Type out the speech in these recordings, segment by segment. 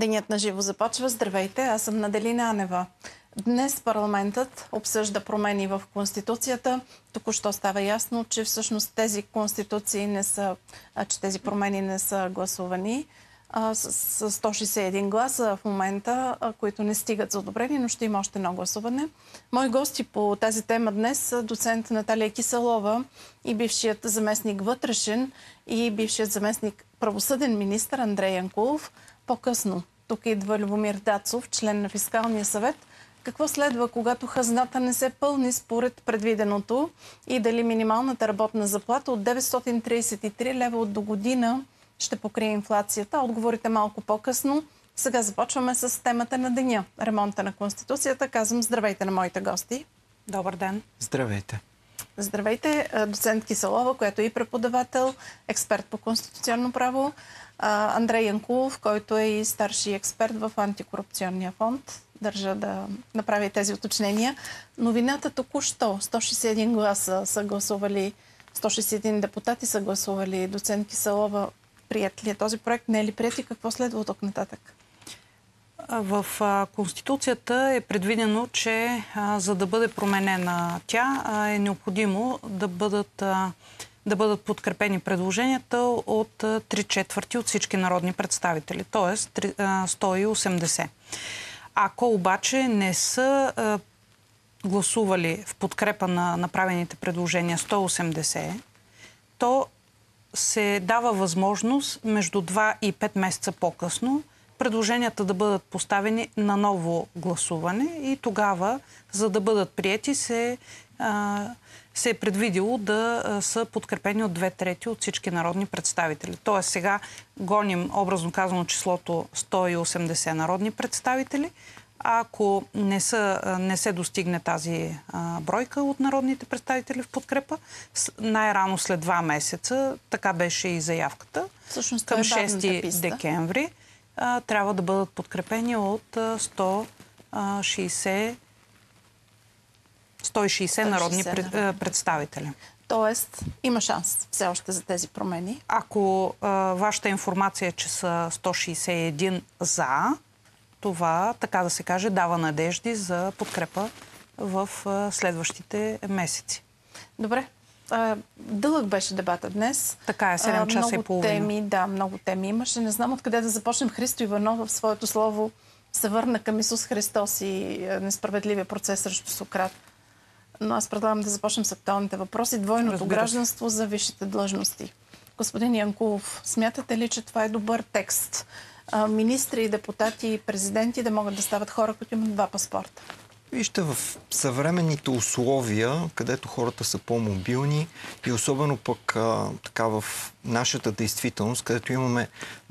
Денят на живо започва. Здравейте, аз съм Наделина Анева. Днес парламентът обсъжда промени в Конституцията. Току-що става ясно, че всъщност тези тези промени не са гласувани с 161 гласа в момента, които не стигат за одобрение, но ще има още едно гласуване. Мои гости по тази тема днес са доцент Наталия Киселова и бившият заместник вътрешен и бившият заместник правосъден министър Андрей Янкулов. По-късно тук идва Любомир Дацов, член на Фискалния съвет. Какво следва, когато хазната не се пълни според предвиденото и дали минималната работна заплата от 933 лева от до година ще покрие инфлацията? Отговорите малко по-късно. Сега започваме с темата на деня. Ремонта на Конституцията. Казвам здравейте на моите гости. Добър ден. Здравейте. Здравейте, доцент Киселова, която е и преподавател, експерт по конституционно право. Андрей Янкулов, който е и старши експерт в Антикорупционния фонд. Държа да направя тези уточнения. Новината току-що. 161 гласа са гласували, 161 депутати са гласували. Доцент Киселова, прият ли е този проект? Не е ли прият и какво следва от тук нататък? В Конституцията е предвидено, че за да бъде променена тя, е необходимо да бъдат подкрепени предложенията от 3/4 от всички народни представители, т.е. 180. Ако обаче не са гласували в подкрепа на направените предложения 180, то се дава възможност между 2 и 5 месеца по-късно предложенията да бъдат поставени на ново гласуване и тогава, за да бъдат приети, се е предвидило да са подкрепени от 2/3 от всички народни представители. Тоест сега гоним, образно казано, числото 180 народни представители. А ако не се достигне тази бройка от народните представители в подкрепа, най-рано след 2 месеца, така беше и заявката, всъщност към 6 декември, трябва да бъдат подкрепени от 160 народни представители. Тоест, има шанс все още за тези промени. Ако вашата информация е, че са 161 за, това, така да се каже, дава надежди за подкрепа в следващите месеци. Добре. Дълъг беше дебата днес. Така е, 7 часа и половина. Много теми имаше. Не знам откъде да започнем. Христо Иванов в своето слово се върна към Исус Христос и несправедливия процес срещу Сократ. Но аз предлагам да започнем с актуалните въпроси. Двойното гражданство за висшите длъжности. Господин Янкулов, смятате ли, че това е добър текст? Министри, депутати и президенти да могат да стават хора, които имат 2 паспорта? Вижте, в съвременните условия, където хората са по-мобилни и особено пък така в нашата действителност, където имаме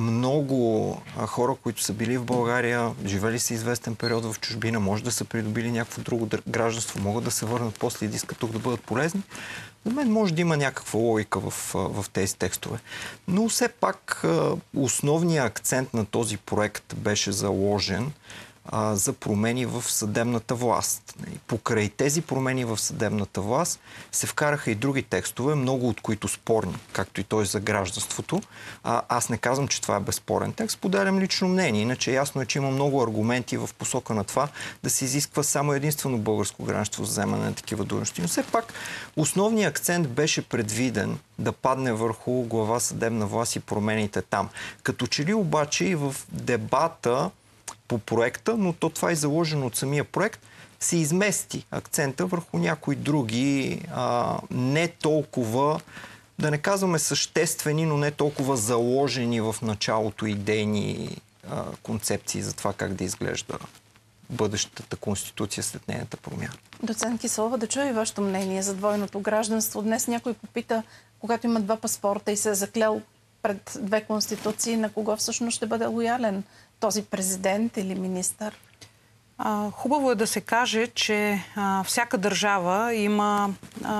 много хора, които са били в България, живели са известен период в чужбина, може да са придобили някакво друго гражданство, могат да се върнат после и да искат тук да бъдат полезни. За мен може да има някаква логика в тези текстове. Но все пак основният акцент на този проект беше заложен за промени в съдебната власт. Покрай тези промени в съдебната власт се вкараха и други текстове, много от които спорни, както и той за гражданството. Аз не казвам, че това е безспорен текст, поделям лично мнение. Иначе ясно е, че има много аргументи в посока на това да се изисква само единствено българско гражданство за вземане на такива длъжности. Но все пак основният акцент беше предвиден да падне върху глава съдебна власт и промените там. Като че ли обаче и в дебата по проекта, но това е заложено от самия проект, се измести акцента върху някои други не толкова, да не казваме съществени, но не толкова заложени в началото идейни концепции за това как да изглежда бъдещата конституция след нейната промяна. Доцент Киселова, да чуя и вашето мнение за двойното гражданство. Днес някой попита, когато има 2 паспорта и се е заклял пред 2 конституции, на кого всъщност ще бъде лоялен? Този президент или министър? Хубаво е да се каже, че всяка държава има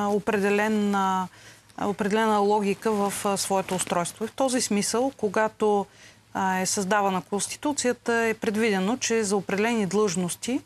определена логика в своето устройство. И в този смисъл, когато е създавана Конституцията, е предвидено, че за определени длъжности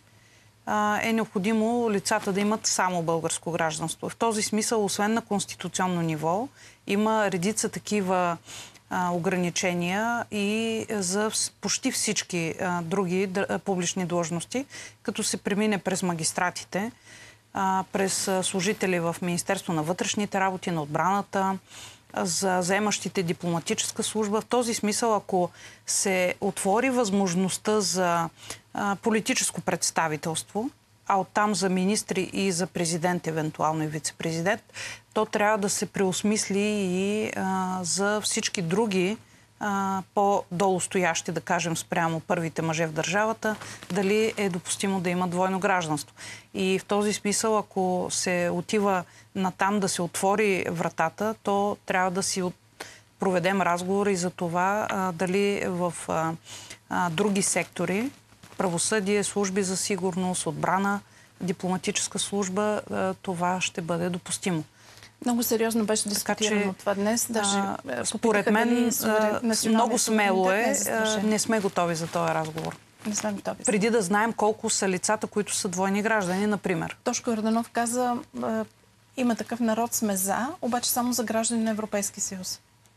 е необходимо лицата да имат само българско гражданство. В този смисъл, освен на конституционно ниво, има редица такива ограничения и за почти всички други публични длъжности, като се премине през магистратите, през служители в Министерство на вътрешните работи, на отбраната, за заемащите дипломатическа служба. В този смисъл, ако се отвори възможността за политическо представителство, а оттам за министри и за президент, евентуално и вице-президент, то трябва да се преосмисли и за всички други по-долу стоящи, да кажем, спрямо първите мъже в държавата, дали е допустимо да има двойно гражданство. И в този смисъл, ако се отива натам да се отвори вратата, то трябва да си проведем разговори за това дали в други сектори, правосъдие, служби за сигурност, отбрана, дипломатическа служба, това ще бъде допустимо. Много сериозно беше дискутирано това днес. Даже според мен много смело е. Не сме готови за този разговор. Не сме готови. Преди да знаем колко са лицата, които са двойни граждани, например. Тошко Йорданов каза, има такъв народ, сме за, обаче само за граждани на Европейския съюз.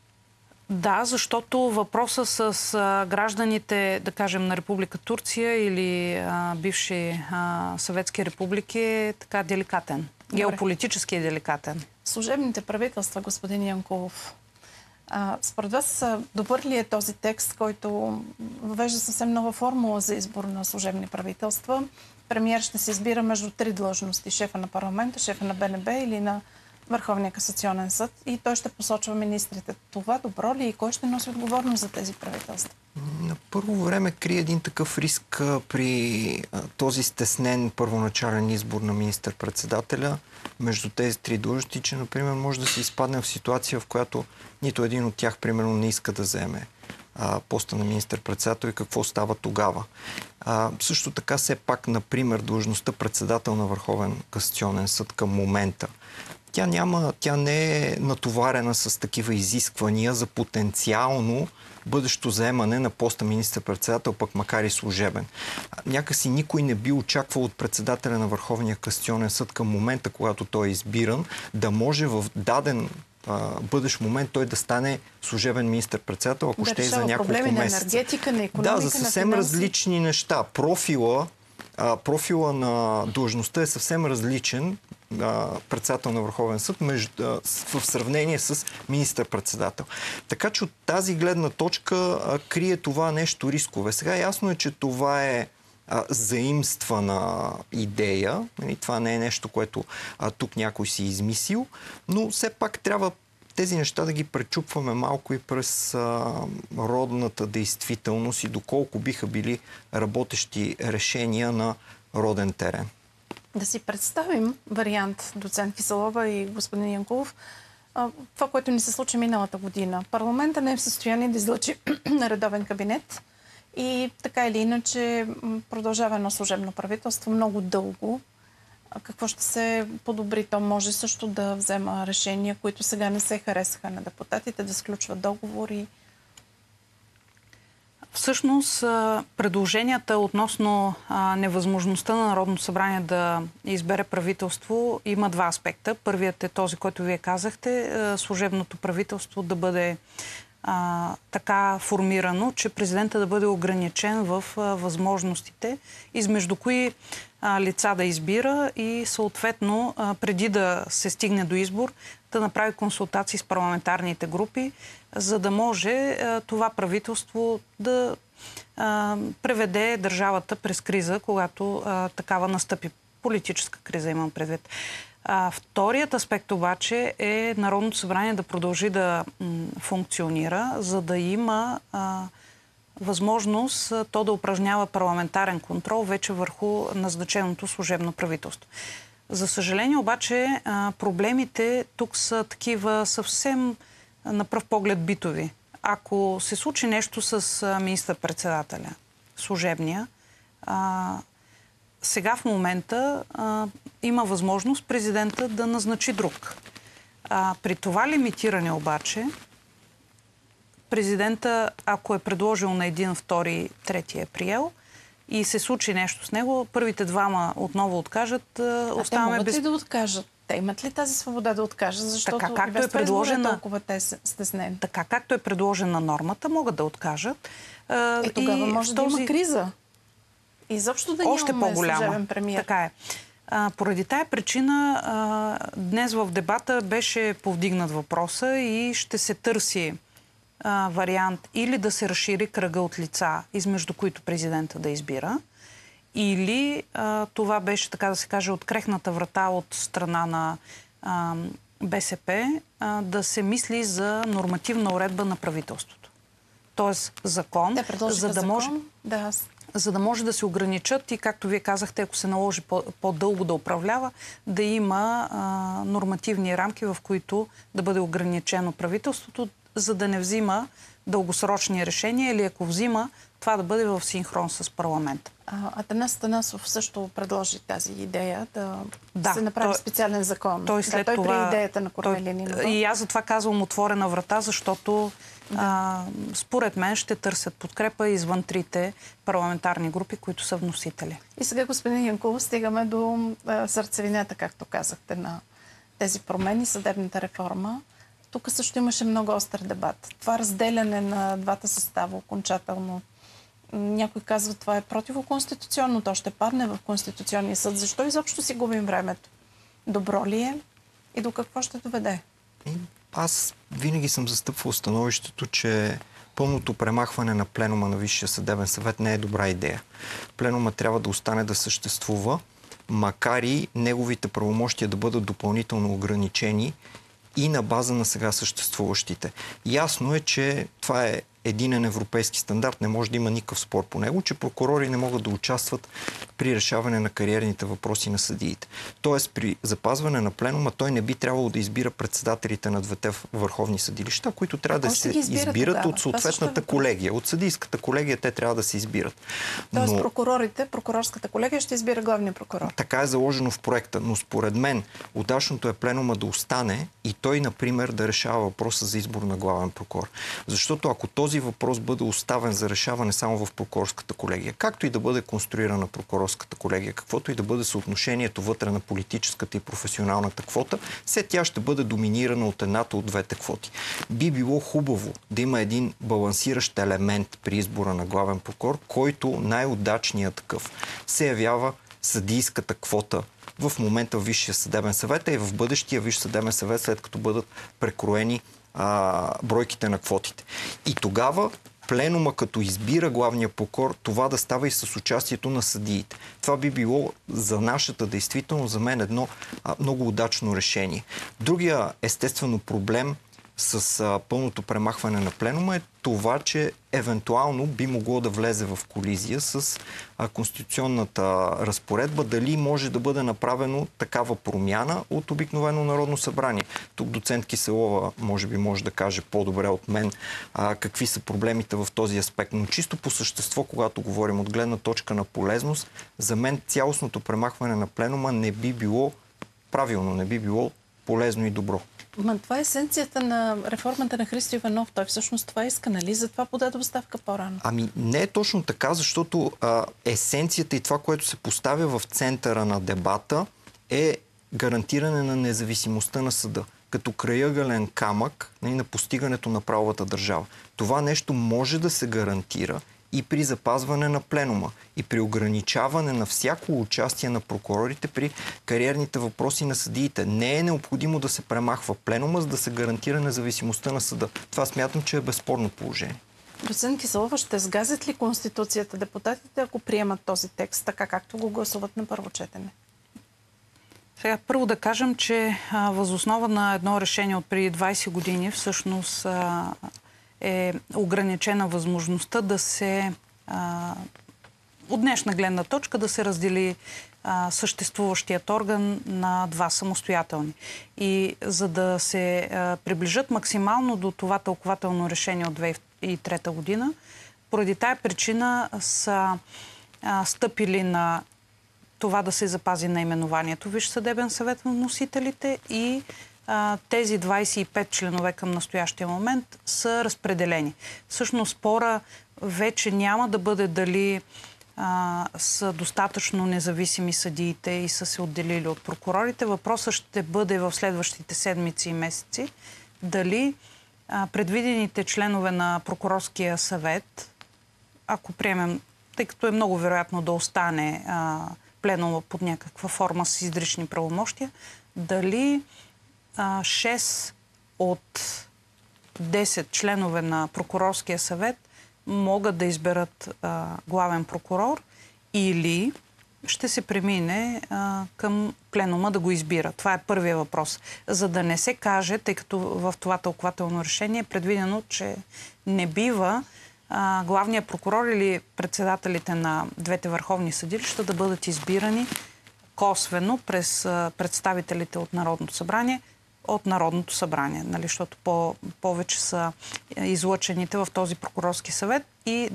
Да, защото въпросът с гражданите, да кажем, на Република Турция или бивши съветски републики е така деликатен. Добре. Геополитически е деликатен. Служебните правителства, господин Янкулов, според вас добър ли е този текст, който въвежда съвсем нова формула за избор на служебни правителства? Премиер ще се избира между 3 длъжности. Шефа на парламента, шефа на БНБ или на Върховния касационен съд, и той ще посочва министрите. Това добро ли и кой ще носи отговорност за тези правителства? На първо време крие един такъв риск при този стеснен първоначален избор на министър-председателя между тези 3 длъжности, че, например, може да се изпадне в ситуация, в която нито един от тях, примерно, не иска да вземе поста на министър-председател и какво става тогава. Също така, все пак, например, длъжността председател на Върховен касационен съд към момента, тя не е натоварена с такива изисквания за потенциално бъдещо заемане на поста министър-председател, пък макар и служебен. Някакси никой не би очаквал от председателя на Върховния касационен съд към момента, когато той е избиран, да може в даден бъдещ момент той да стане служебен министър-председател, ако ще е за няколко месеца. Проблеми на енергетика, на икономика, за съвсем различни неща. Профила на длъжността е съвсем различен, председател на Върховен съд, в сравнение с министър-председател. Така че от тази гледна точка крие това нещо рискове. Сега ясно е, че това е заимствана идея. Това не е нещо, което тук някой си измислил, но все пак трябва тези неща да ги пречупваме малко и през родната действителност и доколко биха били работещи решения на роден терен. Да си представим вариант, доцент Киселова и господин Янкулов, това, което ни се случи миналата година. Парламентът не е в състояние да излъчи редовен кабинет и така или иначе продължава едно служебно правителство много дълго. Какво ще се подобри? То може също да взема решения, които сега не се харесаха на депутатите, да сключват договори. Всъщност, предложенията относно невъзможността на Народното събрание да избере правителство има 2 аспекта. Първият е този, който вие казахте, служебното правителство да бъде така формирано, че президента да бъде ограничен в възможностите, измежду кои лица да избира и съответно преди да се стигне до избор да направи консултации с парламентарните групи, за да може това правителство да преведе държавата през криза, когато такава настъпи. Политическа криза имам предвид. Вторият аспект обаче е Народното събрание да продължи да функционира, за да има възможност то да упражнява парламентарен контрол вече върху назначеното служебно правителство. За съжаление обаче проблемите тук са такива съвсем на пръв поглед битови. Ако се случи нещо с министър-председателя, служебния, сега в момента има възможност президента да назначи друг. При това лимитиране обаче, президента, ако е предложил на 1, 2, 3 е приел и се случи нещо с него, първите 2 отново откажат, оставаме без... Те могат ли да откажат? те имат ли тази свобода да откажат? Защото така, както и е предложена, толкова те стеснени. Така както е предложена нормата, могат да откажат. Тогава може да има криза. Изобщо да още нямаме по-голяма. служебен премиер. Така е. Поради тая причина днес в дебата беше повдигнат въпроса и ще се търси вариант или да се разшири кръга от лица, измежду които президента да избира, или това беше, така да се каже, открехната врата от страна на БСП, да се мисли за нормативна уредба на правителството. Тоест закон, за да може да се ограничат и, както вие казахте, ако се наложи по-дълго да управлява, да има нормативни рамки, в които да бъде ограничено правителството, за да не взима дългосрочни решения или ако взима, това да бъде в синхрон с парламента. Атанас Атанасов също предложи тази идея да се направи специален закон. Той след това, идеята на Корнелия Нинова. И аз затова казвам отворена врата, защото според мен ще търсят подкрепа извън трите парламентарни групи, които са вносители. И сега, господин Янкулов, стигаме до сърцевината, както казахте, на тези промени, съдебната реформа. Тук също имаше много остър дебат. Това разделяне на двата състава окончателно. Някой казва, това е противоконституционно, то ще падне в Конституционния съд. Защо изобщо си губим времето? Добро ли е и до какво ще доведе? Аз винаги съм застъпвал становището, че пълното премахване на пленума на Висшия съдебен съвет не е добра идея. Пленума трябва да остане да съществува, макар и неговите правомощия да бъдат допълнително ограничени и на база на сега съществуващите. Ясно е, че това е единен европейски стандарт, не може да има никакъв спор по него, че прокурори не могат да участват при решаване на кариерните въпроси на съдиите. Тоест, при запазване на пленума, той не би трябвало да избира председателите на двете върховни съдилища, които трябва да се избират от съответната колегия. От съдийската колегия те трябва да се избират. Тоест прокурорската колегия ще избира главния прокурор. Така е заложено в проекта, но според мен удачното е пленума да остане и той, например, да решава въпроса за избор на главен прокурор. Защото ако този въпрос бъде оставен за решаване само в прокурорската колегия, както и да бъде конструирана прокурорската колегия, каквото и да бъде съотношението вътре на политическата и професионалната квота, все тя ще бъде доминирана от едната от двете квоти. Би било хубаво да има един балансиращ елемент при избора на главен прокурор, който най-удачният такъв се явява съдийската квота в момента в Висшия съдебен съвет, и в бъдещия Висш съдебен съвет, след като бъдат прекроени бройките на квотите. И тогава пленума, като избира главния прокурор, това да става и с участието на съдиите. Това би било за нашата действително, за мен, едно много удачно решение. Другия, естествено, проблем с пълното премахване на пленума е това, че евентуално би могло да влезе в колизия с конституционната разпоредба, дали може да бъде направено такава промяна от обикновено Народно събрание. Тук доцент Киселова може би може да каже по-добре от мен какви са проблемите в този аспект. Но чисто по същество, когато говорим от гледна точка на полезност, за мен цялостното премахване на пленума не би било правилно, не би било полезно и добро. Това е есенцията на реформата на Христо Иванов. Той всъщност това иска, нали? Затова подаде оставка по-рано. Не е точно така, защото есенцията и това, което се поставя в центъра на дебата, е гарантиране на независимостта на съда, като крайъгълен камък на постигането на правовата държава. Това нещо може да се гарантира и при запазване на пленума, и при ограничаване на всяко участие на прокурорите при кариерните въпроси на съдиите. Не е необходимо да се премахва пленума, за да се гарантира независимостта на съда. Това смятам, че е безспорно положение. Доцент Киселова, ще сгазят ли Конституцията депутатите, ако приемат този текст, така както го гласуват на първо четене? Сега първо да кажем, че въз основа на едно решение от преди 20 години всъщност е ограничена възможността да се, от днешна гледна точка, да се раздели съществуващият орган на два самостоятелни. И за да се приближат максимално до това тълкувателно решение от 2003 година, поради тая причина са стъпили на това да се запази наименованието Висш съдебен съвет на вносителите и тези 25 членове към настоящия момент са разпределени. Всъщност спора вече няма да бъде дали са достатъчно независими съдиите и са се отделили от прокурорите. Въпросът ще бъде в следващите седмици и месеци дали предвидените членове на прокурорския съвет, ако приемем, тъй като е много вероятно да остане пленума под някаква форма с изрични правомощия, дали 6 от 10 членове на прокурорския съвет могат да изберат главен прокурор или ще се премине към пленума да го избира. Това е първият въпрос. За да не се каже, тъй като в това тълкувателно решение е предвидено, че не бива главният прокурор или председателите на двете върховни съдилища да бъдат избирани косвено през представителите от Народното събрание, нали, защото повече са излъчените в този прокурорски съвет. И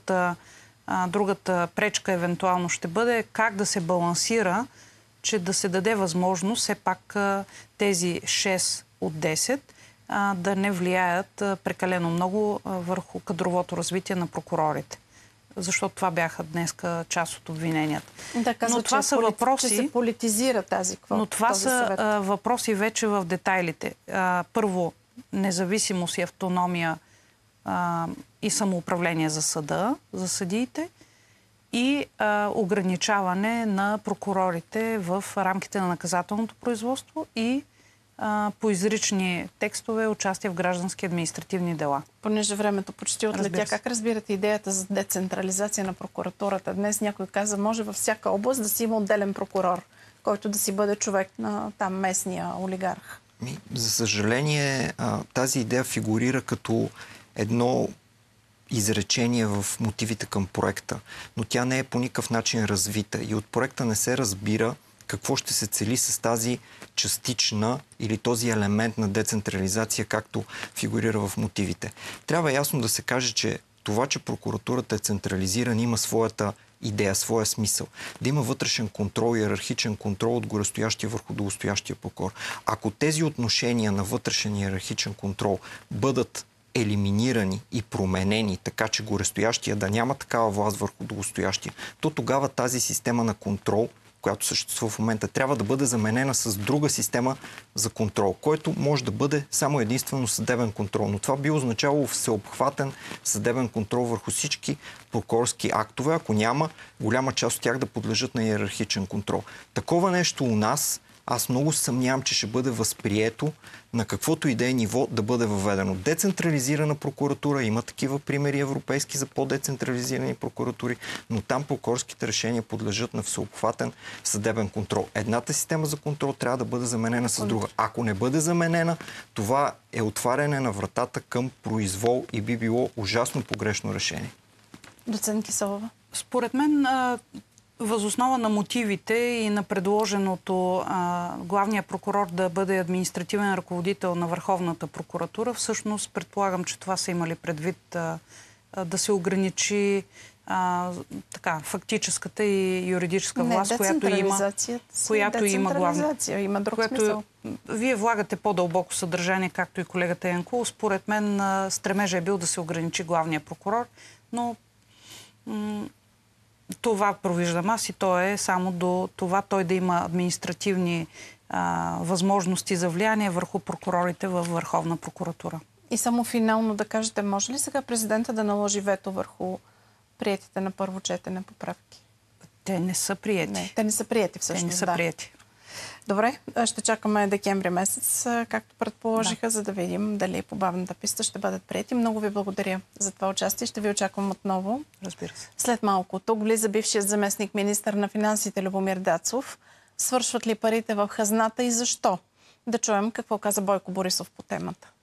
другата пречка евентуално ще бъде как да се балансира, че да се даде възможност все пак тези 6 от 10 да не влияят прекалено много върху кадровото развитие на прокурорите. Защото това бяха днеска част от обвиненията. Да, казва, но това са въпроси, че се политизира тази квота. Но това са въпроси вече в детайлите. Първо, независимост и автономия и самоуправление за съда, за съдиите и ограничаване на прокурорите в рамките на наказателното производство и по изрични текстове участие в граждански административни дела. Понеже времето почти отлетя, как разбирате идеята за децентрализация на прокуратурата? Днес някой каза, може във всяка област да си има отделен прокурор, който да си бъде човек на там местния олигарх. За съжаление, тази идея фигурира като едно изречение в мотивите към проекта, но тя не е по никакъв начин развита и от проекта не се разбира какво ще се цели с тази частична или този елемент на децентрализация, както фигурира в мотивите. Трябва ясно да се каже, че това, че прокуратурата е централизирана, има своята идея, своя смисъл. Да има вътрешен контрол, иерархичен контрол от горестоящия върху долgoстоящия прокурор. Ако тези отношения на вътрешен иерархичен контрол бъдат елиминирани и променени, така че горестоящия да няма такава власт върху долgoстоящия, то тогава тази система на контрол, която съществува в момента, трябва да бъде заменена с друга система за контрол, който може да бъде само единствено съдебен контрол. Но това би означавало всеобхватен съдебен контрол върху всички прокурорски актове, ако няма голяма част от тях да подлежат на иерархичен контрол. Такова нещо у нас, аз много съмнявам, че ще бъде възприето на каквото и да е ниво да бъде въведено. Децентрализирана прокуратура, има такива примери европейски за по-децентрализирани прокуратури, но там прокурорските решения подлежат на всеобхватен съдебен контрол. Едната система за контрол трябва да бъде заменена с друга. Ако не бъде заменена, това е отваряне на вратата към произвол и би било ужасно погрешно решение. Доцент Киселова. Според мен въз основа на мотивите и на предложеното главния прокурор да бъде административен ръководител на Върховната прокуратура, всъщност предполагам, че това са имали предвид да се ограничи фактическата и юридическа власт, която има главна. Има друг смисъл. Вие влагате по-дълбоко съдържание, както и колегата Янкул. Според мен стремежа е бил да се ограничи главния прокурор, но това провиждам аз и то е само до това той да има административни възможности за влияние върху прокурорите във Върховна прокуратура. И само финално да кажете, може ли сега президента да наложи вето върху приетите на първо четене поправки? Те не са приети. Не, те не са приети всъщност. Те не са приети. Добре, ще чакаме декември месец, както предположиха, за да видим дали по бавната писта ще бъдат приети. Много ви благодаря за това участие. Ще ви очаквам отново. Разбира се. След малко тук влиза бившият заместник министър на финансите Любомир Дацов. Свършват ли парите в хазната и защо? Да чуем какво каза Бойко Борисов по темата.